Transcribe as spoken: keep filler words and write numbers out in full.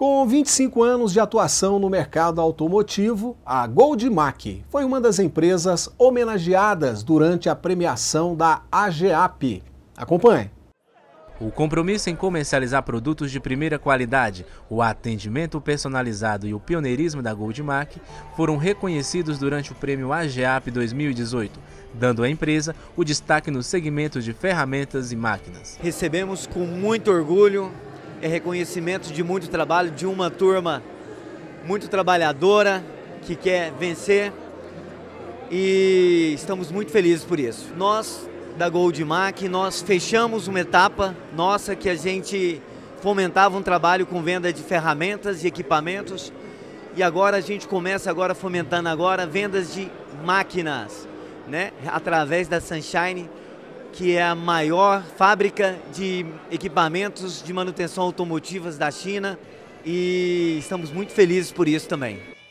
Com vinte e cinco anos de atuação no mercado automotivo, a Goldmac foi uma das empresas homenageadas durante a premiação da A G A P. Acompanhe. O compromisso em comercializar produtos de primeira qualidade, o atendimento personalizado e o pioneirismo da Goldmac foram reconhecidos durante o prêmio A G A P dois mil e dezoito, dando à empresa o destaque no segmento de ferramentas e máquinas. Recebemos com muito orgulho, é reconhecimento de muito trabalho, de uma turma muito trabalhadora, que quer vencer, e estamos muito felizes por isso. Nós, da Goldmac, nós fechamos uma etapa nossa que a gente fomentava um trabalho com venda de ferramentas e equipamentos, e agora a gente começa agora fomentando agora vendas de máquinas, né, através da Sunshine, que é a maior fábrica de equipamentos de manutenção automotivas da China, e estamos muito felizes por isso também.